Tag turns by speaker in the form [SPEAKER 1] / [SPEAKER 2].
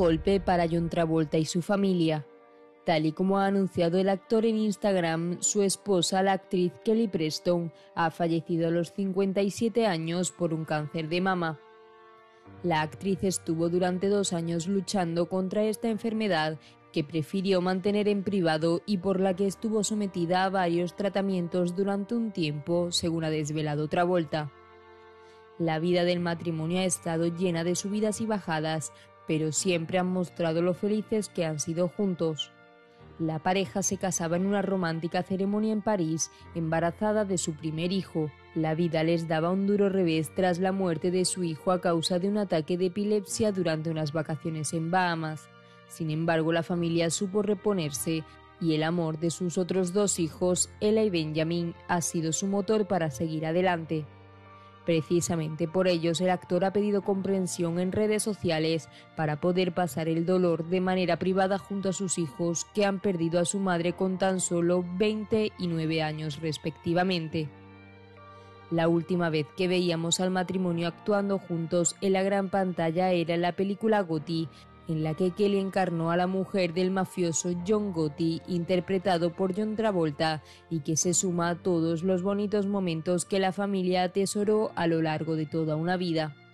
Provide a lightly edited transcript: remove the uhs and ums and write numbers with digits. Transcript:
[SPEAKER 1] golpe para John Travolta y su familia. Tal y como ha anunciado el actor en Instagram, su esposa, la actriz Kelly Preston, ha fallecido a los 57 años por un cáncer de mama. La actriz estuvo durante 2 años luchando contra esta enfermedad que prefirió mantener en privado y por la que estuvo sometida a varios tratamientos durante un tiempo, según ha desvelado Travolta. La vida del matrimonio ha estado llena de subidas y bajadas, pero siempre han mostrado lo felices que han sido juntos. La pareja se casaba en una romántica ceremonia en París, embarazada de su primer hijo. La vida les daba un duro revés tras la muerte de su hijo a causa de un ataque de epilepsia durante unas vacaciones en Bahamas. Sin embargo, la familia supo reponerse y el amor de sus otros 2 hijos, Ella y Benjamin, ha sido su motor para seguir adelante. Precisamente por ellos el actor ha pedido comprensión en redes sociales para poder pasar el dolor de manera privada junto a sus hijos que han perdido a su madre con tan solo 20 y 9 años respectivamente. La última vez que veíamos al matrimonio actuando juntos en la gran pantalla era en la película Gotti, en la que Kelly encarnó a la mujer del mafioso John Gotti, interpretado por John Travolta, y que se suma a todos los bonitos momentos que la familia atesoró a lo largo de toda una vida.